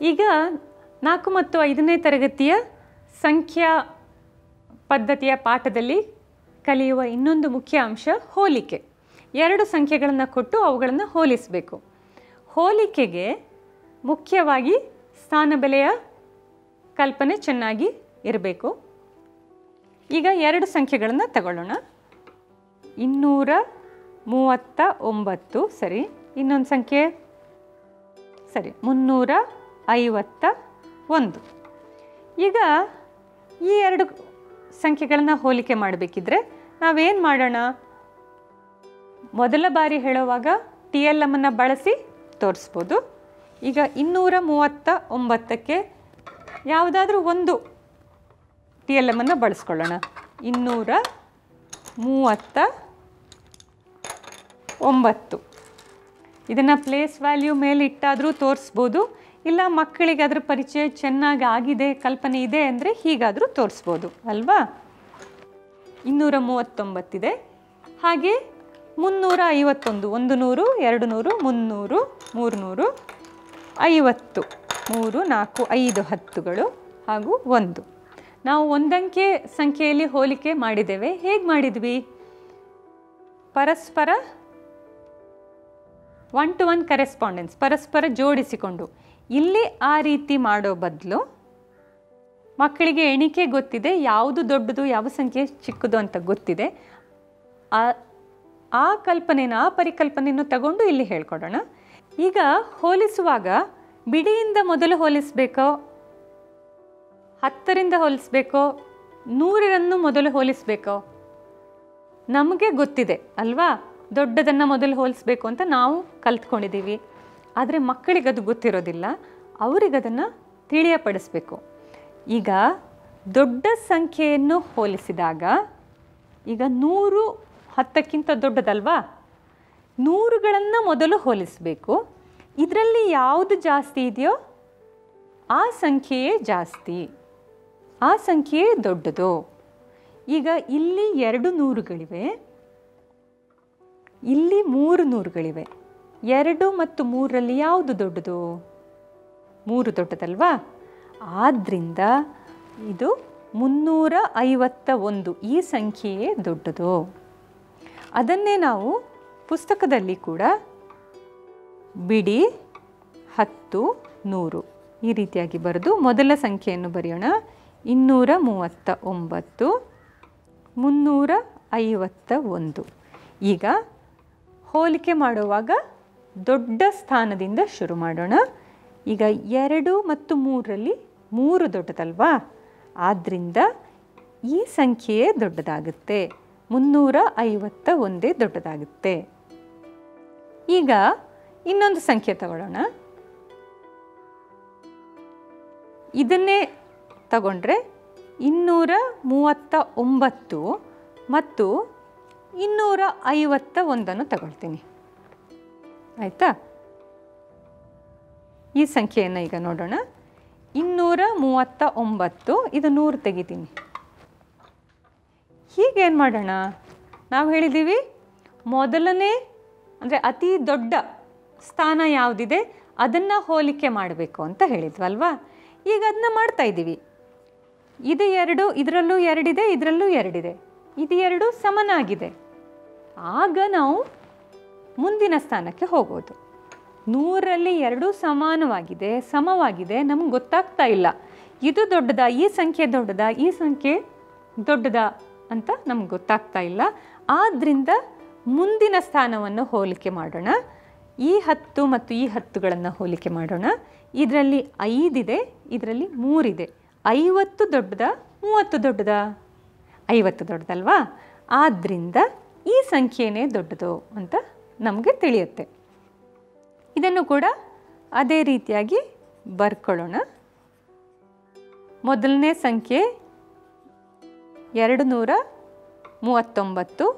ಈಗ 4 ಮತ್ತು 5ನೇ ತರಗತಿಯ ಸಂಖ್ಯಾ ಪದ್ಧತಿಯ ಪಾಠದಲ್ಲಿ ಕಲಿಯುವ ಇನ್ನೊಂದು ಮುಖ್ಯ ಅಂಶ ಹೋಲಿಕೆ. 2 ಸಂಖ್ಯೆಗಳನ್ನು ಕೊಟ್ಟು ಅವುಗಳನ್ನು ಹೋಲಿಸಬೇಕು. ಹೋಲಿಕೆಗೆ ಮುಖ್ಯವಾಗಿ ಸ್ಥಾನಬೆಲೆಯ ಕಲ್ಪನೆ ಚೆನ್ನಾಗಿ ಇರಬೇಕು. ಈಗ 2 ಸಂಖ್ಯೆಗಳನ್ನು ತಗೊಳ್ಳೋಣ. 239 ಸರಿ, ಇನ್ನೊಂದು ಸಂಖ್ಯೆ ಸರಿ 351. ಈಗ ಈ 2 ಸಂಖ್ಯೆಗಳನ್ನು ಹೋಲಿಕೆ ಮಾಡಬೇಕಿದ್ರೆ ನಾವೇನು ಮಾಡೋಣ? ಮೊದಲ ಬಾರಿ ಹೇಳುವಾಗ TLM ಅನ್ನು ಬಳಸಿ ತೋರಿಸ್ಬೋದು. ಈಗ 239ಕ್ಕೆ ಯಾವುದಾದ್ರೂ ಒಂದು TLM ಅನ್ನು ಬಳಸ್ಕೊಳ್ಳೋಣ. 239. ಇದನ್ನು ಪ್ಲೇಸ್ ವ್ಯಾಲ್ಯೂ ಮೇಲೆ ಇಟ್ಟಾದರೂ ತೋರಿಸ್ಬೋದು, ಇಲ್ಲ ಮಕ್ಕಳಿಗೆ ಅದರ ಪರಿಚಯ ಚೆನ್ನಾಗಿ ಆಗಿದೆ, ಕಲ್ಪನೆ ಇದೆ ಅಂದರೆ ಹೀಗಾದರೂ ತೋರಿಸ್ಬೋದು ಅಲ್ವಾ? 239 ಇದೆ. ಹಾಗೆ 351, 100, 200, 300, 300, 50, 3, 4, 5 10ಗಳು ಹಾಗೂ 1. ನಾವು ಒಂದಂಕೆ ಸಂಖ್ಯೆಯಲ್ಲಿ ಹೋಲಿಕೆ ಮಾಡಿದ್ದೇವೆ. ಹೇಗೆ ಮಾಡಿದ್ವಿ? ಪರಸ್ಪರ 1-to-1 ಕರೆಸ್ಪಾಂಡೆನ್ಸ್, ಪರಸ್ಪರ ಜೋಡಿಸಿಕೊಂಡು. ಇಲ್ಲಿ ಆ ರೀತಿ ಮಾಡೋ ಬದಲು ಮಕ್ಕಳಿಗೆ ಎಣಿಕೆ ಗೊತ್ತಿದೆ, ಯಾವುದು ದೊಡ್ಡದು ಯಾವ ಸಂಖ್ಯೆ ಚಿಕ್ಕದು ಅಂತ ಗೊತ್ತಿದೆ. ಆ ಕಲ್ಪನೆನ, ಆ ಪರಿಕಲ್ಪನೆಯನ್ನು ತಗೊಂಡು ಇಲ್ಲಿ ಹೇಳ್ಕೊಡೋಣ. ಈಗ ಹೋಲಿಸುವಾಗ ಬಿಡಿಯಿಂದ ಮೊದಲು ಹೋಲಿಸಬೇಕೋ, 10ರಿಂದ ಹೋಲಿಸ್ಬೇಕೋ, 100ರನ್ನು ಮೊದಲು ಹೋಲಿಸಬೇಕೋ? ನಮಗೆ ಗೊತ್ತಿದೆ ಅಲ್ವಾ, ದೊಡ್ಡದನ್ನು ಮೊದಲು ಹೋಲಿಸ್ಬೇಕು ಅಂತ ನಾವು ಕಲ್ತ್ಕೊಂಡಿದ್ದೀವಿ. ಆದರೆ ಮಕ್ಕಳಿಗದು ಗೊತ್ತಿರೋದಿಲ್ಲ, ಅವರಿಗದನ್ನು ತಿಳಿಯಪಡಿಸ್ಬೇಕು. ಈಗ ದೊಡ್ಡ ಸಂಖ್ಯೆಯನ್ನು ಹೋಲಿಸಿದಾಗ, ಈಗ 100 10ಕ್ಕಿಂತ ದೊಡ್ಡದಲ್ವಾ, 100ಗಳನ್ನು ಮೊದಲು ಹೋಲಿಸಬೇಕು. ಇದರಲ್ಲಿ ಯಾವುದು ಜಾಸ್ತಿ ಇದೆಯೋ ಆ ಸಂಖ್ಯೆಯೇ ಜಾಸ್ತಿ, ಆ ಸಂಖ್ಯೆಯೇ ದೊಡ್ಡದು. ಈಗ ಇಲ್ಲಿ 2 100ಗಳಿವೆ, ಇಲ್ಲಿ 3 100ಗಳಿವೆ. 2 ಮತ್ತು 3ರಲ್ಲಿ ಯಾವುದು ದೊಡ್ಡದು? 3 ದೊಡ್ಡದಲ್ವಾ? ಆದ್ದರಿಂದ ಇದು 351, ಈ ಸಂಖ್ಯೆಯೇ ದೊಡ್ಡದು. ಅದನ್ನೇ ನಾವು ಪುಸ್ತಕದಲ್ಲಿ ಕೂಡ ಬಿಡಿ 10 100 ಈ ರೀತಿಯಾಗಿ ಬರೆದು ಮೊದಲ ಸಂಖ್ಯೆಯನ್ನು ಬರೆಯೋಣ. 239, 351. ಈಗ ಹೋಲಿಕೆ ಮಾಡುವಾಗ ದೊಡ್ಡ ಸ್ಥಾನದಿಂದ ಶುರು ಮಾಡೋಣ. ಈಗ 2 ಮತ್ತು 3ರಲ್ಲಿ 3 ದೊಡ್ಡದಲ್ವಾ, ಆದ್ದರಿಂದ ಈ ಸಂಖ್ಯೆಯೇ ದೊಡ್ಡದಾಗುತ್ತೆ, 351 ದೊಡ್ಡದಾಗುತ್ತೆ. ಈಗ ಇನ್ನೊಂದು ಸಂಖ್ಯೆ ತಗೊಳ್ಳೋಣ. ಇದನ್ನೇ ತಗೊಂಡ್ರೆ 239 ಮತ್ತು 251 ತಗೊಳ್ತೀನಿ, ಆಯಿತಾ? ಈ ಸಂಖ್ಯೆಯನ್ನು ಈಗ ನೋಡೋಣ. 239, ಇದು 100 ತೆಗಿತೀನಿ. ಹೀಗೇನು ಮಾಡೋಣ? ನಾವು ಹೇಳಿದ್ದೀವಿ ಮೊದಲನೇ ಅಂದರೆ ಅತಿ ದೊಡ್ಡ ಸ್ಥಾನ ಯಾವುದಿದೆ ಅದನ್ನು ಹೋಲಿಕೆ ಮಾಡಬೇಕು ಅಂತ ಹೇಳಿದ್ವಲ್ವಾ? ಈಗ ಅದನ್ನ ಮಾಡ್ತಾ ಇದ್ದೀವಿ. ಇದು 2, ಇದರಲ್ಲೂ 2 ಇದೆ, ಇದರಲ್ಲೂ 2 ಇದೆ, ಇದು 2 ಸಮನಾಗಿದೆ. ಆಗ ನಾವು ಮುಂದಿನ ಸ್ಥಾನಕ್ಕೆ ಹೋಗೋದು. 100ರಲ್ಲಿ 2 ಸಮಾನವಾಗಿದೆ, ಸಮವಾಗಿದೆ, ನಮ್ಗೆ ಗೊತ್ತಾಗ್ತಾ ಇಲ್ಲ ಇದು ದೊಡ್ಡದಾ, ಈ ಸಂಖ್ಯೆ ದೊಡ್ಡದಾ, ಈ ಸಂಖ್ಯೆ ದೊಡ್ಡದಾ ಅಂತ ನಮ್ಗೆ ಗೊತ್ತಾಗ್ತಾ ಇಲ್ಲ. ಆದ್ದರಿಂದ ಮುಂದಿನ ಸ್ಥಾನವನ್ನು ಹೋಲಿಕೆ ಮಾಡೋಣ. ಈ 10 ಮತ್ತು ಈ 10ಗಳನ್ನು ಹೋಲಿಕೆ ಮಾಡೋಣ. ಇದರಲ್ಲಿ 5 ಇದೆ, ಇದರಲ್ಲಿ 3 ಇದೆ. 50 ದೊಡ್ಡದಾ, 30 ದೊಡ್ಡದಾ? 50 ದೊಡ್ಡದಲ್ವಾ? ಆದ್ದರಿಂದ ಈ ಸಂಖ್ಯೆನೇ ದೊಡ್ಡದು ಅಂತ ನಮಗೆ ತಿಳಿಯುತ್ತೆ. ಇದನ್ನು ಕೂಡ ಅದೇ ರೀತಿಯಾಗಿ ಬರ್ಕೊಳ್ಳೋಣ. ಮೊದಲನೇ ಸಂಖ್ಯೆ 239,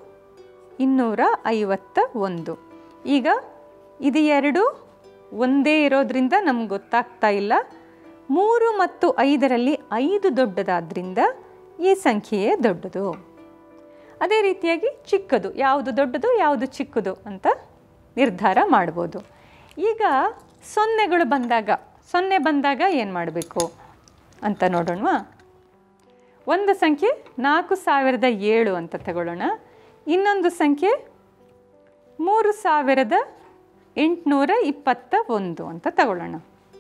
251. ಈಗ ಇದು 2 ಒಂದೇ ಇರೋದ್ರಿಂದ ನಮ್ಗೆ ಗೊತ್ತಾಗ್ತಾ ಇಲ್ಲ. 3 ಮತ್ತು 5ರಲ್ಲಿ 5 ದೊಡ್ಡದಾದ್ರಿಂದ ಈ ಸಂಖ್ಯೆಯೇ ದೊಡ್ಡದು. ಅದೇ ರೀತಿಯಾಗಿ ಚಿಕ್ಕದು ಯಾವುದು ದೊಡ್ಡದು ಯಾವುದು ಚಿಕ್ಕದು ಅಂತ ನಿರ್ಧಾರ ಮಾಡ್ಬೋದು. ಈಗ ಸೊನ್ನೆಗಳು ಬಂದಾಗ 0 ಬಂದಾಗ ಏನು ಮಾಡಬೇಕು ಅಂತ ನೋಡೋಣವಾ. ಒಂದು ಸಂಖ್ಯೆ 4007 ಅಂತ ತಗೊಳ್ಳೋಣ. ಇನ್ನೊಂದು ಸಂಖ್ಯೆ 3821 ಅಂತ ತಗೊಳ್ಳೋಣ.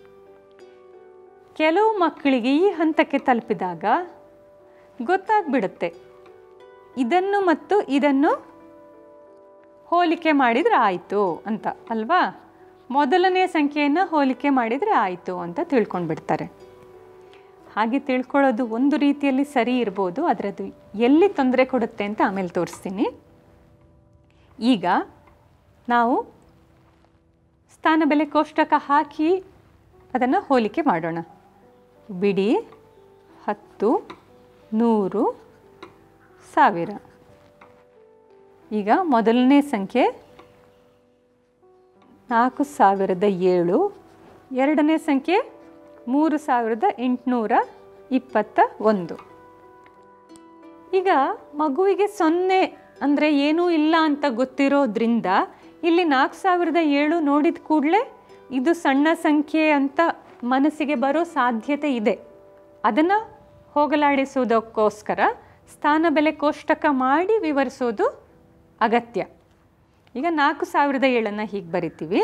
ಕೆಲವು ಮಕ್ಕಳಿಗೆ ಈ ಹಂತಕ್ಕೆ ತಲುಪಿದಾಗ ಗೊತ್ತಾಗ್ಬಿಡುತ್ತೆ, ಇದನ್ನು ಮತ್ತು ಇದನ್ನು ಹೋಲಿಕೆ ಮಾಡಿದರೆ ಆಯಿತು ಅಂತ ಅಲ್ವಾ. ಮೊದಲನೇ ಸಂಖ್ಯೆಯನ್ನು ಹೋಲಿಕೆ ಮಾಡಿದರೆ ಆಯಿತು ಅಂತ ತಿಳ್ಕೊಂಡ್ಬಿಡ್ತಾರೆ. ಹಾಗೆ ತಿಳ್ಕೊಳ್ಳೋದು ಒಂದು ರೀತಿಯಲ್ಲಿ ಸರಿ ಇರ್ಬೋದು, ಅದರದ್ದು ಎಲ್ಲಿ ತೊಂದರೆ ಕೊಡುತ್ತೆ ಅಂತ ಆಮೇಲೆ ತೋರಿಸ್ತೀನಿ. ಈಗ ನಾವು ಸ್ಥಾನ ಬೆಲೆ ಕೋಷ್ಟಕ ಹಾಕಿ ಅದನ್ನು ಹೋಲಿಕೆ ಮಾಡೋಣ. ಬಿಡಿ 10, 100, 1000. ಈಗ ಮೊದಲನೇ ಸಂಖ್ಯೆ 4007, ಎರಡನೇ ಸಂಖ್ಯೆ 3821. ಈಗ ಮಗುವಿಗೆ 0 ಅಂದರೆ ಏನೂ ಇಲ್ಲ ಅಂತ ಗೊತ್ತಿರೋದ್ರಿಂದ ಇಲ್ಲಿ 4007 ನೋಡಿದ ಕೂಡಲೇ ಇದು ಸಣ್ಣ ಸಂಖ್ಯೆ ಅಂತ ಮನಸ್ಸಿಗೆ ಬರೋ ಸಾಧ್ಯತೆ ಇದೆ. ಅದನ್ನು ಹೋಗಲಾಡಿಸೋದಕ್ಕೋಸ್ಕರ ಸ್ಥಾನ ಬೆಲೆ ಕೋಷ್ಟಕ ಮಾಡಿ ವಿವರಿಸೋದು ಅಗತ್ಯ. ಈಗ 4007 ಹೀಗೆ ಬರಿತೀವಿ,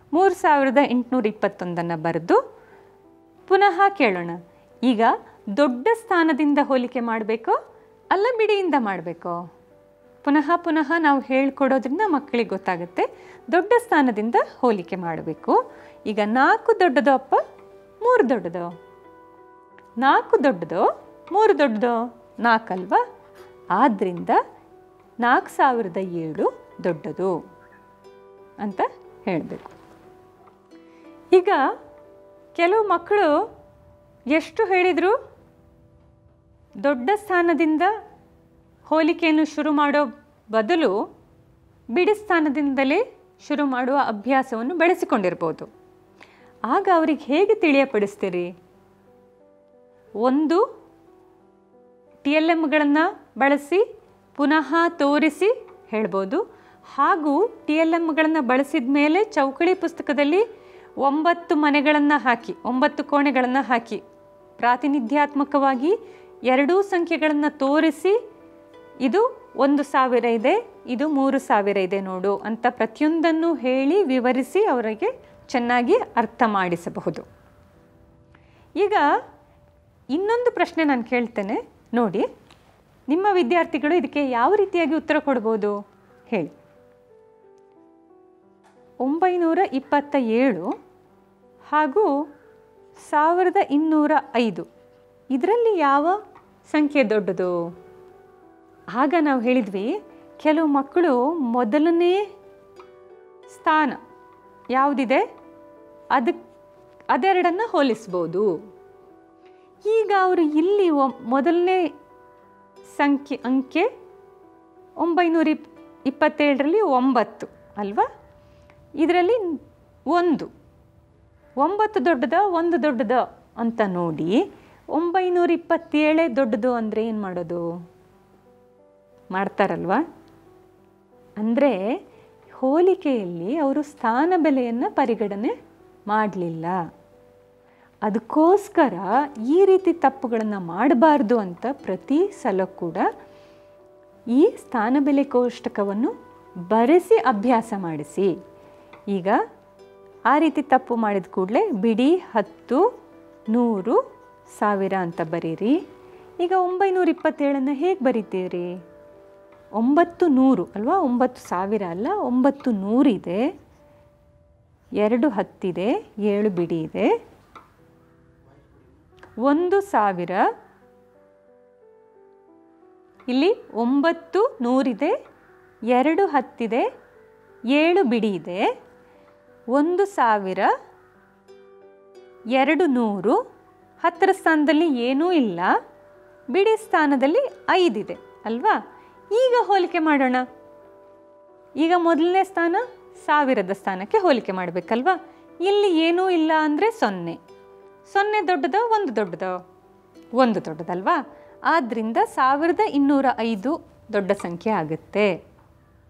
3821 ಬರೆದು ಪುನಃ ಕೇಳೋಣ. ಈಗ ದೊಡ್ಡ ಸ್ಥಾನದಿಂದ ಹೋಲಿಕೆ ಮಾಡಬೇಕೋ ಅಲ್ಲ ಬಿಡಿಯಿಂದ ಮಾಡಬೇಕೋ? ಪುನಃ ನಾವು ಹೇಳ್ಕೊಡೋದ್ರಿಂದ ಮಕ್ಕಳಿಗೆ ಗೊತ್ತಾಗುತ್ತೆ. ದೊಡ್ಡ ಸ್ಥಾನದಿಂದ ಹೋಲಿಕೆ ಮಾಡಬೇಕು. ಈಗ 4 ದೊಡ್ಡದೋ ಅಪ್ಪ 3 ದೊಡ್ಡದೋ? 4 ದೊಡ್ಡದೋ 3 ದೊಡ್ಡದೋ? 4 ಅಲ್ವಾ? ಆದ್ದರಿಂದ 4007 ದೊಡ್ಡದು ಅಂತ ಹೇಳಬೇಕು. ಈಗ ಕೆಲವು ಮಕ್ಕಳು ಎಷ್ಟು ಹೇಳಿದರು ದೊಡ್ಡ ಸ್ಥಾನದಿಂದ ಹೋಲಿಕೆಯನ್ನು ಶುರು ಮಾಡೋ ಬದಲು ಬಿಡಿ ಸ್ಥಾನದಿಂದಲೇ ಶುರು ಮಾಡುವ ಅಭ್ಯಾಸವನ್ನು ಬೆಳೆಸಿಕೊಂಡಿರ್ಬೋದು. ಆಗ ಅವ್ರಿಗೆ ಹೇಗೆ ತಿಳಿಯಪಡಿಸ್ತೀರಿ? ಒಂದು TLMಗಳನ್ನು ಬಳಸಿ ಪುನಃ ತೋರಿಸಿ ಹೇಳ್ಬೋದು. ಹಾಗೂ TLMಗಳನ್ನು ಬಳಸಿದ ಮೇಲೆ ಚೌಕಳಿ ಪುಸ್ತಕದಲ್ಲಿ 9 ಮನೆಗಳನ್ನು ಹಾಕಿ 9 ಕೋಣೆಗಳನ್ನು ಹಾಕಿ ಪ್ರಾತಿನಿಧ್ಯಾತ್ಮಕವಾಗಿ ಎರಡೂ ಸಂಖ್ಯೆಗಳನ್ನು ತೋರಿಸಿ ಇದು 1000 ಇದೆ, ಇದು 3000 ಇದೆ ನೋಡು ಅಂತ ಪ್ರತಿಯೊಂದನ್ನು ಹೇಳಿ ವಿವರಿಸಿ ಅವರಿಗೆ ಚೆನ್ನಾಗಿ ಅರ್ಥ ಮಾಡಿಸಬಹುದು. ಈಗ ಇನ್ನೊಂದು ಪ್ರಶ್ನೆ ನಾನು ಕೇಳ್ತೇನೆ ನೋಡಿ, ನಿಮ್ಮ ವಿದ್ಯಾರ್ಥಿಗಳು ಇದಕ್ಕೆ ಯಾವ ರೀತಿಯಾಗಿ ಉತ್ತರ ಕೊಡ್ಬೋದು ಹೇಳಿ. 927 ಹಾಗೂ 1205 ಇದರಲ್ಲಿ ಯಾವ ಸಂಖ್ಯೆ ದೊಡ್ಡದು? ಆಗ ನಾವು ಹೇಳಿದ್ವಿ ಕೆಲವು ಮಕ್ಕಳು ಮೊದಲನೇ ಸ್ಥಾನ ಯಾವುದಿದೆ ಅದೆರಡನ್ನು ಹೋಲಿಸ್ಬೋದು. ಈಗ ಅವರು ಇಲ್ಲಿ ಮೊದಲನೇ ಅಂಕೆ 927ರಲ್ಲಿ 9 ಅಲ್ವಾ? ಇದರಲ್ಲಿ 1 9 ದೊಡ್ಡದ 1 ದೊಡ್ಡದ ಅಂತ ನೋಡಿ 927 ದೊಡ್ಡದು ಅಂದರೆ ಏನು ಮಾಡೋದು? ಮಾಡ್ತಾರಲ್ವಾ? ಅಂದರೆ ಹೋಲಿಕೆಯಲ್ಲಿ ಅವರು ಸ್ಥಾನ ಬೆಲೆಯನ್ನು ಪರಿಗಣನೆ ಮಾಡಲಿಲ್ಲ. ಅದಕ್ಕೋಸ್ಕರ ಈ ರೀತಿ ತಪ್ಪುಗಳನ್ನು ಮಾಡಬಾರ್ದು ಅಂತ ಪ್ರತಿ ಸಲ ಕೂಡ ಈ ಸ್ಥಾನ ಬೆಲೆ ಕೋಷ್ಟಕವನ್ನು ಬರೆಸಿ ಅಭ್ಯಾಸ ಮಾಡಿಸಿ. ಈಗ ಆ ರೀತಿ ತಪ್ಪು ಮಾಡಿದ ಕೂಡಲೇ ಬಿಡಿ 10, 100, 1000 ಅಂತ ಬರೀರಿ. ಈಗ 927 ಹೇಗೆ ಬರೀತೀರಿ? 900 ಅಲ್ವಾ? 9000 ಅಲ್ಲ, 900 ಇದೆ, 2 10 ಇದೆ, 7 ಬಿಡಿ ಇದೆ, 1000 ಇಲ್ಲಿ 9 100 ಇದೆ, 2 10 ಇದೆ, 7 ಬಿಡಿ ಇದೆ, 1000 2 100 10ರ ಸ್ಥಾನದಲ್ಲಿ ಏನೂ ಇಲ್ಲ, ಬಿಡಿ ಸ್ಥಾನದಲ್ಲಿ 5 ಇದೆ ಅಲ್ವಾ? ಈಗ ಹೋಲಿಕೆ ಮಾಡೋಣ. ಈಗ ಮೊದಲನೇ ಸ್ಥಾನ 1000ದ ಸ್ಥಾನಕ್ಕೆ ಹೋಲಿಕೆ ಮಾಡಬೇಕಲ್ವಾ? ಇಲ್ಲಿ ಏನೂ ಇಲ್ಲ ಅಂದರೆ 0. 0 ದೊಡ್ಡದೋ 1 ದೊಡ್ಡದೋ? 1 ದೊಡ್ಡದಲ್ವಾ? ಆದ್ದರಿಂದ 1205 ದೊಡ್ಡ ಸಂಖ್ಯೆ ಆಗುತ್ತೆ.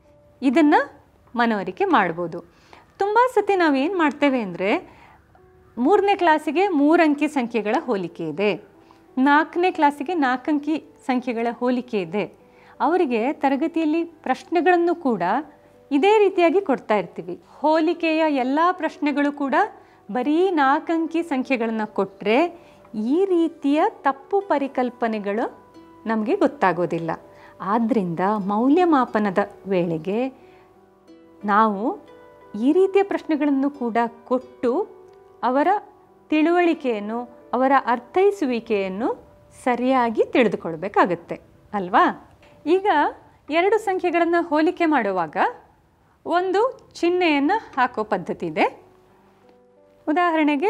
ಇದನ್ನು ಮನವರಿಕೆ ಮಾಡ್ಬೋದು. ತುಂಬ ಸತಿ ನಾವೇನು ಮಾಡ್ತೇವೆ ಅಂದರೆ 3ನೇ ಕ್ಲಾಸಿಗೆ 3 ಅಂಕಿ ಸಂಖ್ಯೆಗಳ ಹೋಲಿಕೆ ಇದೆ, 4ನೇ ಕ್ಲಾಸಿಗೆ 4 ಅಂಕಿ ಸಂಖ್ಯೆಗಳ ಹೋಲಿಕೆ ಇದೆ. ಅವರಿಗೆ ತರಗತಿಯಲ್ಲಿ ಪ್ರಶ್ನೆಗಳನ್ನು ಕೂಡ ಇದೇ ರೀತಿಯಾಗಿ ಕೊಡ್ತಾ ಇರ್ತೀವಿ. ಹೋಲಿಕೆಯ ಎಲ್ಲ ಪ್ರಶ್ನೆಗಳು ಕೂಡ ಬರೀ 4 ಅಂಕಿ ಸಂಖ್ಯೆಗಳನ್ನು ಕೊಟ್ಟರೆ ಈ ರೀತಿಯ ತಪ್ಪು ಪರಿಕಲ್ಪನೆಗಳು ನಮಗೆ ಗೊತ್ತಾಗೋದಿಲ್ಲ. ಆದ್ದರಿಂದ ಮೌಲ್ಯಮಾಪನದ ವೇಳೆಗೆ ನಾವು ಈ ರೀತಿಯ ಪ್ರಶ್ನೆಗಳನ್ನು ಕೂಡ ಕೊಟ್ಟು ಅವರ ತಿಳುವಳಿಕೆಯನ್ನು, ಅವರ ಅರ್ಥೈಸುವಿಕೆಯನ್ನು ಸರಿಯಾಗಿ ತಿಳಿದುಕೊಳ್ಬೇಕಾಗತ್ತೆ ಅಲ್ವಾ? ಈಗ 2 ಸಂಖ್ಯೆಗಳನ್ನು ಹೋಲಿಕೆ ಮಾಡುವಾಗ ಒಂದು ಚಿಹ್ನೆಯನ್ನು ಹಾಕೋ ಪದ್ಧತಿ ಇದೆ. ಉದಾಹರಣೆಗೆ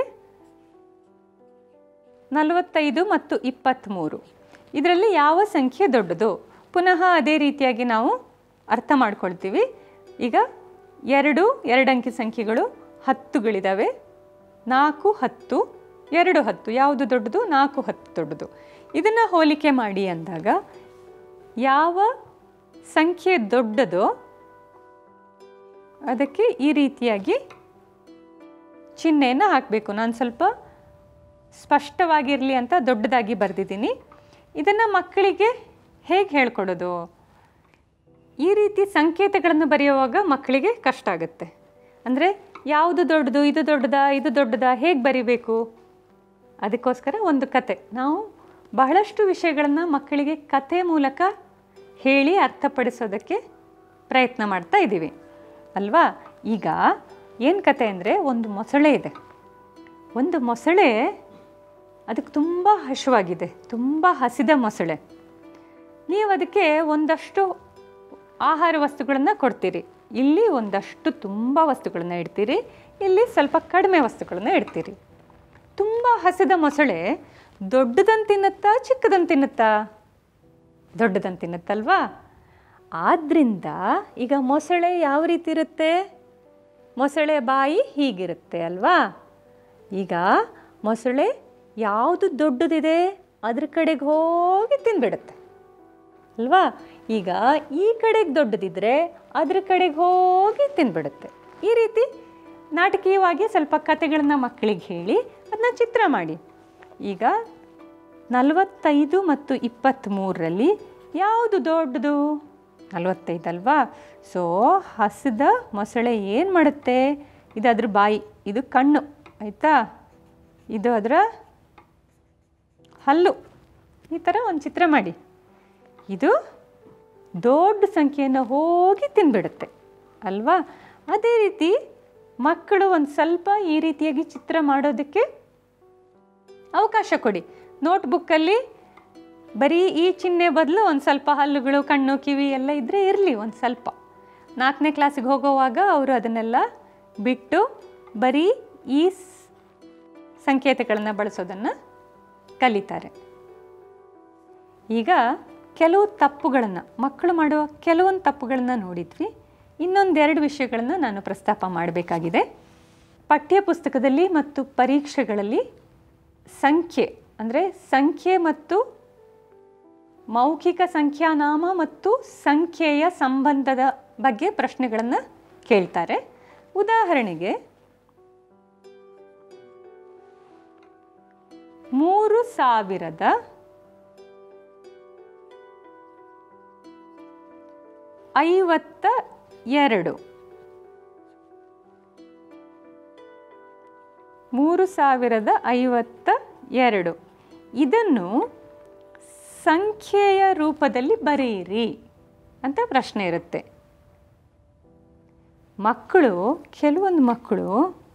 45 ಮತ್ತು 23, ಇದರಲ್ಲಿ ಯಾವ ಸಂಖ್ಯೆ ದೊಡ್ಡದು? ಪುನಃ ಅದೇ ರೀತಿಯಾಗಿ ನಾವು ಅರ್ಥ ಮಾಡ್ಕೊಳ್ತೀವಿ. ಈಗ 2 ಅಂಕಿ ಸಂಖ್ಯೆಗಳು 10ಗಳಿದ್ದಾವೆ, 4 10, 2 10, ಯಾವುದು ದೊಡ್ಡದು? 4 10 ದೊಡ್ಡದು. ಇದನ್ನು ಹೋಲಿಕೆ ಮಾಡಿ ಅಂದಾಗ ಯಾವ ಸಂಖ್ಯೆ ದೊಡ್ಡದೋ ಅದಕ್ಕೆ ಈ ರೀತಿಯಾಗಿ ಚಿಹ್ನೆಯನ್ನು ಹಾಕಬೇಕು. ನಾನು ಸ್ವಲ್ಪ ಸ್ಪಷ್ಟವಾಗಿರಲಿ ಅಂತ ದೊಡ್ಡದಾಗಿ ಬರೆದಿದ್ದೀನಿ. ಇದನ್ನು ಮಕ್ಕಳಿಗೆ ಹೇಗೆ ಹೇಳ್ಕೊಡೋದು? ಈ ರೀತಿ ಸಂಕೇತಗಳನ್ನು ಬರೆಯುವಾಗ ಮಕ್ಕಳಿಗೆ ಕಷ್ಟ ಆಗುತ್ತೆ. ಅಂದರೆ ಯಾವುದು ದೊಡ್ಡದು, ಇದು ದೊಡ್ಡದಾ, ಇದು ದೊಡ್ಡದಾ, ಹೇಗೆ ಬರಿಬೇಕು? ಅದಕ್ಕೋಸ್ಕರ ಒಂದು ಕತೆ, ನಾವು ಬಹಳಷ್ಟು ವಿಷಯಗಳನ್ನು ಮಕ್ಕಳಿಗೆ ಕತೆ ಮೂಲಕ ಹೇಳಿ ಅರ್ಥಪಡಿಸೋದಕ್ಕೆ ಪ್ರಯತ್ನ ಮಾಡ್ತಾ ಇದ್ದೀವಿ ಅಲ್ವಾ? ಈಗ ಏನು ಕತೆ ಅಂದರೆ, ಒಂದು ಮೊಸಳೆ ಇದೆ. ಒಂದು ಮೊಸಳೆ, ಅದಕ್ಕೆ ತುಂಬ ಹಸಿವಾಗಿದೆ, ತುಂಬ ಹಸಿದ ಮೊಸಳೆ. ನೀವು ಅದಕ್ಕೆ ಒಂದಷ್ಟು ಆಹಾರ ವಸ್ತುಗಳನ್ನು ಕೊಡ್ತೀರಿ. ಇಲ್ಲಿ ಒಂದಷ್ಟು ತುಂಬ ವಸ್ತುಗಳನ್ನು ಇಡ್ತೀರಿ, ಇಲ್ಲಿ ಸ್ವಲ್ಪ ಕಡಿಮೆ ವಸ್ತುಗಳನ್ನು ಇಡ್ತೀರಿ. ತುಂಬ ಹಸಿದ ಮೊಸಳೆ ದೊಡ್ಡದನ್ನು ತಿನ್ನುತ್ತಾ, ಚಿಕ್ಕದನ್ನು ತಿನ್ನುತ್ತಾ? ದೊಡ್ಡದನ್ನು ತಿನ್ನುತ್ತಲ್ವಾ? ಆದ್ದರಿಂದ ಈಗ ಮೊಸಳೆ ಯಾವ ರೀತಿ ಇರುತ್ತೆ? ಮೊಸಳೆ ಬಾಯಿ ಹೀಗಿರುತ್ತೆ ಅಲ್ವಾ? ಈಗ ಮೊಸಳೆ ಯಾವುದು ದೊಡ್ಡದಿದೆ ಅದ್ರ ಕಡೆಗೆ ಹೋಗಿ ತಿಂದ್ಬಿಡುತ್ತೆ ಅಲ್ವಾ? ಈಗ ಈ ಕಡೆಗೆ ದೊಡ್ಡದಿದ್ದರೆ ಅದ್ರ ಕಡೆಗೆ ಹೋಗಿ ತಿಂದ್ಬಿಡುತ್ತೆ. ಈ ರೀತಿ ನಾಟಕೀಯವಾಗಿ ಸ್ವಲ್ಪ ಕತೆಗಳನ್ನು ಮಕ್ಕಳಿಗೆ ಹೇಳಿ ಅದನ್ನ ಚಿತ್ರ ಮಾಡಿ. ಈಗ 45 ಮತ್ತು 23ರಲ್ಲಿ ಯಾವುದು ದೊಡ್ಡದು? 45 ಅಲ್ವಾ? ಸೊ ಹಸಿದ ಮೊಸಳೆ ಏನು ಮಾಡುತ್ತೆ? ಇದು ಅದ್ರ ಬಾಯಿ, ಇದು ಕಣ್ಣು, ಆಯಿತಾ? ಇದು ಅದರ ಹಲ್ಲು. ಈ ಥರ ಒಂದು ಚಿತ್ರ ಮಾಡಿ. ಇದು ದೊಡ್ಡ ಸಂಖ್ಯೆಯನ್ನು ಹೋಗಿ ತಿಂದ್ಬಿಡುತ್ತೆ ಅಲ್ವಾ? ಅದೇ ರೀತಿ ಮಕ್ಕಳು ಒಂದು ಸ್ವಲ್ಪ ಈ ರೀತಿಯಾಗಿ ಚಿತ್ರ ಮಾಡೋದಕ್ಕೆ ಅವಕಾಶ ಕೊಡಿ. ನೋಟ್ಬುಕ್ಕಲ್ಲಿ ಬರೀ ಈ ಚಿಹ್ನೆ ಬದಲು ಒಂದು ಸ್ವಲ್ಪ ಹಲ್ಲುಗಳು, ಕಣ್ಣು, ಕಿವಿ ಎಲ್ಲ ಇದ್ದರೆ ಇರಲಿ. ಒಂದು ಸ್ವಲ್ಪ 4ನೇ ಕ್ಲಾಸಿಗೆ ಹೋಗೋವಾಗ ಅವರು ಅದನ್ನೆಲ್ಲ ಬಿಟ್ಟು ಬರೀ ಈ ಸಂಕೇತಗಳನ್ನು ಬಳಸೋದನ್ನು ಕಲಿತಾರೆ. ಈಗ ಕೆಲವು ತಪ್ಪುಗಳನ್ನು, ಮಕ್ಕಳು ಮಾಡುವ ಕೆಲವೊಂದು ತಪ್ಪುಗಳನ್ನು ನೋಡಿದ್ವಿ. ಇನ್ನೊಂದೆರಡು ವಿಷಯಗಳನ್ನು ನಾನು ಪ್ರಸ್ತಾಪ ಮಾಡಬೇಕಾಗಿದೆ. ಪಠ್ಯಪುಸ್ತಕದಲ್ಲಿ ಮತ್ತು ಪರೀಕ್ಷೆಗಳಲ್ಲಿ ಸಂಖ್ಯೆ, ಅಂದರೆ ಸಂಖ್ಯೆ ಮತ್ತು ಮೌಖಿಕ ಸಂಖ್ಯಾನಾಮ ಮತ್ತು ಸಂಖ್ಯೆಯ ಸಂಬಂಧದ ಬಗ್ಗೆ ಪ್ರಶ್ನೆಗಳನ್ನು ಕೇಳ್ತಾರೆ. ಉದಾಹರಣೆಗೆ 3052 3052 ಇದನ್ನು ಸಂಖ್ಯೆಯ ರೂಪದಲ್ಲಿ ಬರೆಯಿರಿ ಅಂತ ಪ್ರಶ್ನೆ ಇರುತ್ತೆ. ಕೆಲವೊಂದು ಮಕ್ಕಳು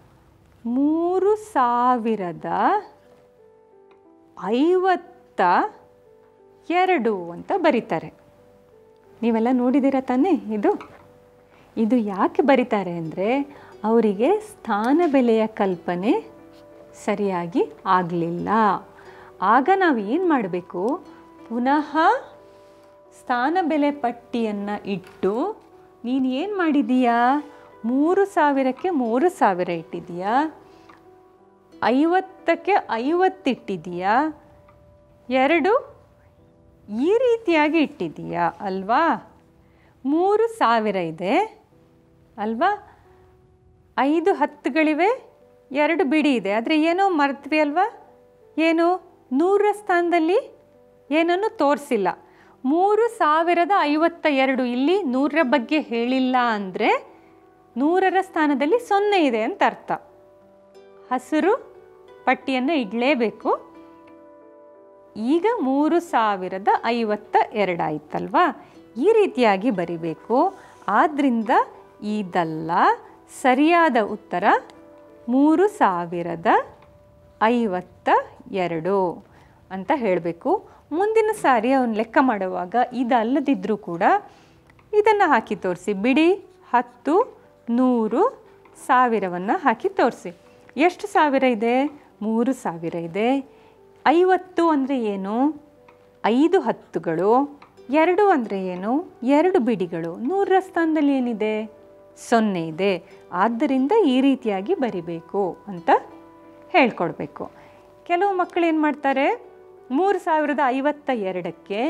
3052 ಅಂತ ಬರೀತಾರೆ. ನೀವೆಲ್ಲ ನೋಡಿದ್ದೀರ ತಾನೇ? ಇದು ಯಾಕೆ ಬರೀತಾರೆ ಅಂದರೆ ಅವರಿಗೆ ಸ್ಥಾನ ಬೆಲೆಯ ಕಲ್ಪನೆ ಸರಿಯಾಗಿ ಆಗಲಿಲ್ಲ. ಆಗ ನಾವು ಏನು ಮಾಡಬೇಕು? ಪುನಃ ಸ್ಥಾನ ಬೆಲೆ ಪಟ್ಟಿಯನ್ನು ಇಟ್ಟು, ನೀನು ಏನು ಮಾಡಿದೀಯಾ? 3000ಕ್ಕೆ 3000 ಇಟ್ಟಿದೀಯಾ, 50ಕ್ಕೆ 50 ಇಟ್ಟಿದೀಯಾ, 2 ಈ ರೀತಿಯಾಗಿ ಇಟ್ಟಿದೀಯಾ ಅಲ್ವಾ? 3000 ಇದೆ ಅಲ್ವಾ? 5 10ಗಳಿವೆ, 2 ಬಿಡಿ ಇದೆ, ಆದರೆ ಏನೋ ಮರೆತ್ವಿ ಅಲ್ವಾ? ಏನು 100ರ ಸ್ಥಾನದಲ್ಲಿ ಏನನ್ನು ತೋರಿಸಿಲ್ಲ. 3052 ಇಲ್ಲಿ 100ರ ಬಗ್ಗೆ ಹೇಳಿಲ್ಲ ಅಂದರೆ 100ರ ಸ್ಥಾನದಲ್ಲಿ 0 ಇದೆ ಅಂತ ಅರ್ಥ. ಹಸಿರು ಪಟ್ಟಿಯನ್ನು ಇಡಲೇಬೇಕು. ಈಗ 3052 ಆಯ್ತಲ್ವಾ? ಈ ರೀತಿಯಾಗಿ ಬರಿಬೇಕು. ಆದ್ದರಿಂದ ಇದಲ್ಲ, ಸರಿಯಾದ ಉತ್ತರ 3052 ಅಂತ ಹೇಳಬೇಕು. ಮುಂದಿನ ಸಾರಿ ಅವನು ಲೆಕ್ಕ ಮಾಡುವಾಗ ಇದಲ್ಲದಿದ್ದರೂ ಕೂಡ ಇದನ್ನು ಹಾಕಿ ತೋರಿಸಿ. ಬಿಡಿ 10, 100, 1000ವನ್ನು ಹಾಕಿ ತೋರಿಸಿ. ಎಷ್ಟು ಸಾವಿರ ಇದೆ? 3000 ಇದೆ. 50 ಅಂದರೆ ಏನು? 5 10ಗಳು. 2 ಅಂದರೆ ಏನು? 2 ಬಿಡಿಗಳು. 100ರ ಸ್ಥಾನದಲ್ಲಿ ಏನಿದೆ? 0 ಇದೆ. ಆದ್ದರಿಂದ ಈ ರೀತಿಯಾಗಿ ಬರಿಬೇಕು ಅಂತ ಹೇಳ್ಕೊಡ್ಬೇಕು. ಕೆಲವು ಮಕ್ಕಳು ಏನು ಮಾಡ್ತಾರೆ, 3052ಕ್ಕೆ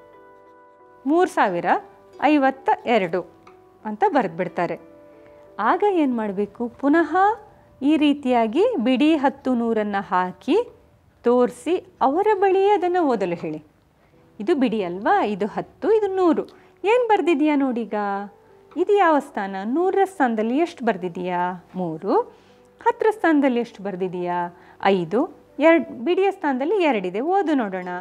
3052 ಅಂತ ಬರೆದ್ಬಿಡ್ತಾರೆ. ಆಗ ಏನು ಮಾಡಬೇಕು? ಪುನಃ ಈ ರೀತಿಯಾಗಿ ಬಿಡಿ 10 100ನ್ನು ಹಾಕಿ ತೋರಿಸಿ ಅವರ ಬಳಿಯೇ ಅದನ್ನು ಓದಲು ಹೇಳಿ. ಇದು ಬಿಡಿ ಅಲ್ವಾ? ಇದು 10, ಇದು 100. ಏನು ಬರೆದಿದೆಯಾ ನೋಡೀಗ? ಇದು ಯಾವ ಸ್ಥಾನ? 100ರ ಸ್ಥಾನದಲ್ಲಿ ಎಷ್ಟು ಬರೆದಿದೆಯಾ? 3. 10ರ ಸ್ಥಾನದಲ್ಲಿ ಎಷ್ಟು ಬರೆದಿದೆಯಾ? 5. ಬಿಡಿಯ ಸ್ಥಾನದಲ್ಲಿ 2 ಇದೆ. ಓದು ನೋಡೋಣ.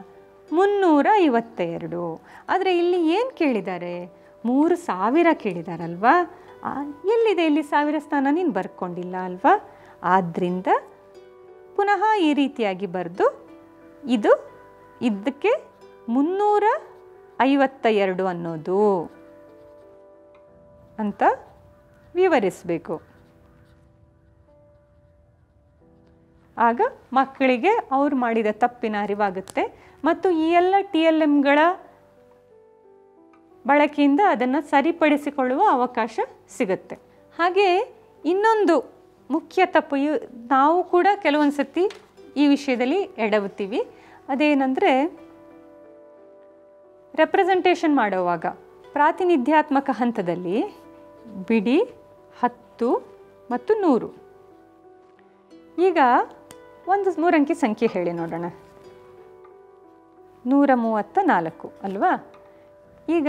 352. ಆದರೆ ಇಲ್ಲಿ ಏನು ಕೇಳಿದ್ದಾರೆ? 3000 ಕೇಳಿದಾರಲ್ವಾ? ಎಲ್ಲಿದೆ ಇಲ್ಲಿ 1000 ಸ್ಥಾನ? ನೀನು ಬರ್ಕೊಂಡಿಲ್ಲ ಅಲ್ವಾ? ಆದ್ದರಿಂದ ಪುನಃ ಈ ರೀತಿಯಾಗಿ ಬರೆದು ಇದಕ್ಕೆ 352 ಅನ್ನೋದು ಅಂತ ವಿವರಿಸಬೇಕು. ಆಗ ಮಕ್ಕಳಿಗೆ ಅವ್ರು ಮಾಡಿದ ತಪ್ಪಿನ ಅರಿವಾಗುತ್ತೆ ಮತ್ತು ಈ ಎಲ್ಲ TLMಗಳ ಬಳಕೆಯಿಂದ ಅದನ್ನು ಸರಿಪಡಿಸಿಕೊಳ್ಳುವ ಅವಕಾಶ ಸಿಗುತ್ತೆ. ಹಾಗೆ ಇನ್ನೊಂದು ಮುಖ್ಯ ತಪ್ಪು, ನಾವು ಕೂಡ ಕೆಲವೊಂದು ಸತಿ ಈ ವಿಷಯದಲ್ಲಿ ಎಡವುತ್ತೀವಿ. ಅದೇನೆಂದರೆ, ರೆಪ್ರೆಸೆಂಟೇಷನ್ ಮಾಡುವಾಗ ಪ್ರಾತಿನಿಧ್ಯಾತ್ಮಕ ಹಂತದಲ್ಲಿ ಬಿಡಿ 10 ಮತ್ತು 100. ಈಗ ಒಂದು 3 ಅಂಕಿ ಸಂಖ್ಯೆ ಹೇಳಿ ನೋಡೋಣ. 134 ಅಲ್ವಾ? ಈಗ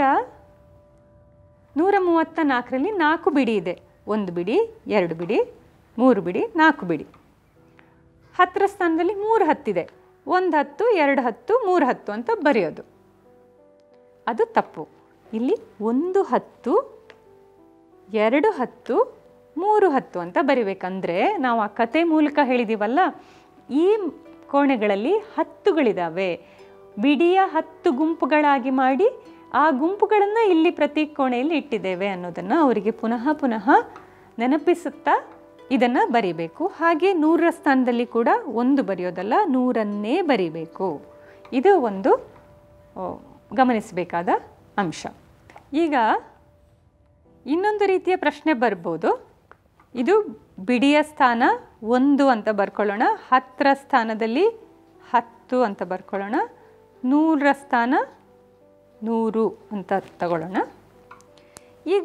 134ರಲ್ಲಿ 4 ಬಿಡಿ ಇದೆ. 1 ಬಿಡಿ, 2 ಬಿಡಿ, 3 ಬಿಡಿ, 4 ಬಿಡಿ. 10ರ ಸ್ಥಾನದಲ್ಲಿ 3 10 ಇದೆ. 1 10, 2 10, 3 10 ಅಂತ ಬರೆಯೋದು. ಅದು ತಪ್ಪು. ಇಲ್ಲಿ 1 10, 2 10, 3 10 ಅಂತ ಬರಿಬೇಕಂದ್ರೆ ನಾವು ಆ ಕತೆ ಮೂಲಕ ಹೇಳಿದ್ದೀವಲ್ಲ, ಈ ಕೋಣೆಗಳಲ್ಲಿ 10ಗಳಿದ್ದಾವೆ. ಬಿಡಿಯ 10 ಗುಂಪುಗಳಾಗಿ ಮಾಡಿ ಆ ಗುಂಪುಗಳನ್ನು ಇಲ್ಲಿ ಪ್ರತಿ ಕೋಣೆಯಲ್ಲಿ ಇಟ್ಟಿದ್ದೇವೆ ಅನ್ನೋದನ್ನು ಅವರಿಗೆ ಪುನಃ ಪುನಃ ನೆನಪಿಸುತ್ತಾ ಇದನ್ನು ಬರಿಬೇಕು. ಹಾಗೆ 100ರ ಸ್ಥಾನದಲ್ಲಿ ಕೂಡ 1 ಬರೆಯೋದಲ್ಲ, 100ಅನ್ನೇ ಬರಿಬೇಕು. ಇದು ಒಂದು ಗಮನಿಸಬೇಕಾದ ಅಂಶ. ಈಗ ಇನ್ನೊಂದು ರೀತಿಯ ಪ್ರಶ್ನೆ ಬರ್ಬೋದು. ಇದು ಬಿಡಿಯ ಸ್ಥಾನ 1 ಅಂತ ಬರ್ಕೊಳ್ಳೋಣ. 10ರ ಸ್ಥಾನದಲ್ಲಿ 10 ಅಂತ ಬರ್ಕೊಳ್ಳೋಣ. 100ರ ಸ್ಥಾನ 100 ಅಂತ ತಗೊಳ್ಳೋಣ. ಈಗ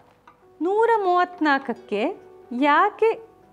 134ಕ್ಕೆ ಯಾಕೆ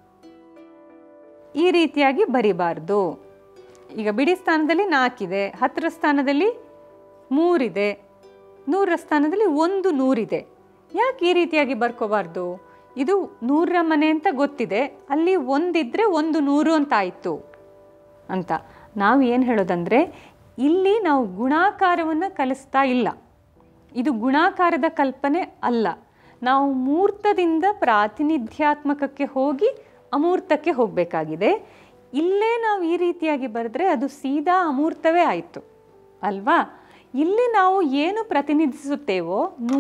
ಈ ರೀತಿಯಾಗಿ ಬರಿಬಾರ್ದು? ಈಗ ಬಿಡಿ ಸ್ಥಾನದಲ್ಲಿ 4 ಇದೆ, 10ರ ಸ್ಥಾನದಲ್ಲಿ 3 ಇದೆ, 100ರ ಸ್ಥಾನದಲ್ಲಿ 1 100 ಇದೆ. ಯಾಕೆ ಈ ರೀತಿಯಾಗಿ ಬರ್ಕೋಬಾರ್ದು? ಇದು 100ರ ಮನೆ ಅಂತ ಗೊತ್ತಿದೆ, ಅಲ್ಲಿ 1 ಇದ್ದರೆ 1 100 ಅಂತ ಆಯಿತು ಅಂತ. ನಾವು ಏನು ಹೇಳೋದಂದರೆ, ಇಲ್ಲಿ ನಾವು ಗುಣಾಕಾರವನ್ನು ಕಲಿಸ್ತಾ ಇಲ್ಲ. ಇದು ಗುಣಾಕಾರದ ಕಲ್ಪನೆ ಅಲ್ಲ. ನಾವು ಮೂರ್ತದಿಂದ ಪ್ರಾತಿನಿಧ್ಯಾತ್ಮಕಕ್ಕೆ ಹೋಗಿ ಅಮೂರ್ತಕ್ಕೆ ಹೋಗಬೇಕಾಗಿದೆ. ಇಲ್ಲೇ ನಾವು ಈ ರೀತಿಯಾಗಿ ಬರೆದ್ರೆ ಅದು ಸೀದಾ ಅಮೂರ್ತವೇ ಆಯಿತು ಅಲ್ವಾ? ಇಲ್ಲಿ ನಾವು ಏನು ಪ್ರತಿನಿಧಿಸುತ್ತೇವೋ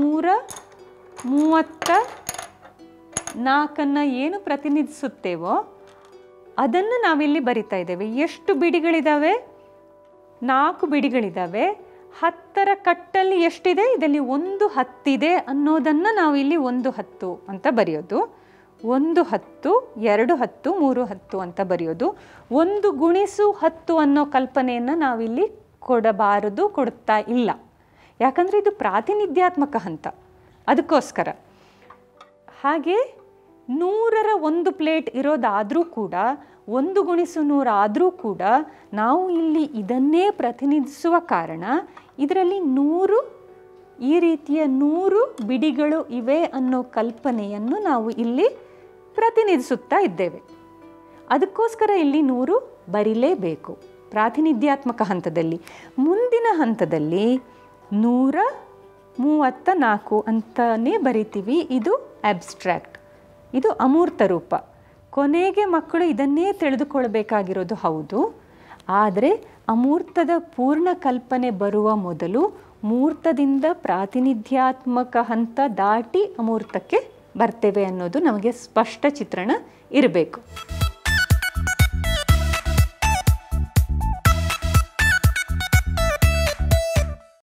134 ಏನು ಪ್ರತಿನಿಧಿಸುತ್ತೇವೋ ಅದನ್ನು ನಾವಿಲ್ಲಿ ಬರಿತಾ ಇದ್ದೇವೆ. ಎಷ್ಟು ಬಿಡಿಗಳಿದ್ದಾವೆ? 4 ಬಿಡಿಗಳಿದ್ದಾವೆ. 10ರ ಕಟ್ಟಲ್ಲಿ ಎಷ್ಟಿದೆ? ಇದರಲ್ಲಿ 1 10 ಇದೆ ಅನ್ನೋದನ್ನು ನಾವು ಇಲ್ಲಿ 1 10 ಅಂತ ಬರೆಯೋದು. 1 10, 2 10, 3 10 ಅಂತ ಬರೆಯೋದು. 1 ಗುಣಿಸು 10 ಅನ್ನೋ ಕಲ್ಪನೆಯನ್ನು ನಾವಿಲ್ಲಿ ಕೊಡಬಾರದು, ಕೊಡ್ತಾ ಇಲ್ಲ. ಯಾಕಂದರೆ ಇದು ಪ್ರಾತಿನಿಧ್ಯಾತ್ಮಕ ಹಂತ, ಅದಕ್ಕೋಸ್ಕರ. ಹಾಗೆ 100ರ 1 ಪ್ಲೇಟ್ ಇರೋದಾದರೂ ಕೂಡ 1 × 100 ಆದರೂ ಕೂಡ ನಾವು ಇಲ್ಲಿ ಇದನ್ನೇ ಪ್ರತಿನಿಧಿಸುವ ಕಾರಣ ಇದರಲ್ಲಿ 100 ಈ ರೀತಿಯ 100 ಬಿಡಿಗಳು ಇವೆ ಅನ್ನೋ ಕಲ್ಪನೆಯನ್ನು ನಾವು ಇಲ್ಲಿ ಪ್ರತಿನಿಧಿಸುತ್ತಾ ಇದ್ದೇವೆ. ಅದಕ್ಕೋಸ್ಕರ ಇಲ್ಲಿ 100 ಬರಿಲೇಬೇಕು ಪ್ರಾತಿನಿಧ್ಯಾತ್ಮಕ ಹಂತದಲ್ಲಿ. ಮುಂದಿನ ಹಂತದಲ್ಲಿ 134 ಅಂತಲೇ ಬರಿತೀವಿ. ಇದು ಅಬ್ಸ್ಟ್ರ್ಯಾಕ್ಟ್, ಇದು ಅಮೂರ್ತ ರೂಪ. ಕೊನೆಗೆ ಮಕ್ಕಳು ಇದನ್ನೇ ತಿಳಿದುಕೊಳ್ಬೇಕಾಗಿರೋದು ಹೌದು. ಆದರೆ ಅಮೂರ್ತದ ಪೂರ್ಣ ಕಲ್ಪನೆ ಬರುವ ಮೊದಲು ಮೂರ್ತದಿಂದ ಪ್ರಾತಿನಿಧ್ಯಾತ್ಮಕ ಹಂತ ದಾಟಿ ಅಮೂರ್ತಕ್ಕೆ ಬರ್ತೇವೆ ಅನ್ನೋದು ನಮಗೆ ಸ್ಪಷ್ಟ ಚಿತ್ರಣ ಇರಬೇಕು.